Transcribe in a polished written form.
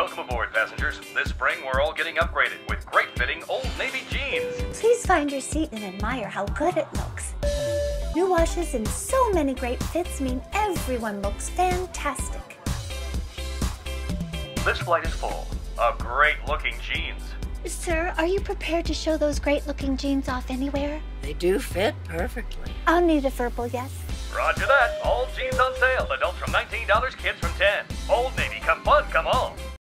Welcome aboard, passengers. This spring, we're all getting upgraded with great-fitting Old Navy jeans. Please find your seat and admire how good it looks. New washes and so many great fits mean everyone looks fantastic. This flight is full of great-looking jeans. Sir, are you prepared to show those great-looking jeans off anywhere? They do fit perfectly. I'll need a verbal yes. Roger that. All jeans on sale. Adults from $19, kids from $10. Old Navy, come fun, come all.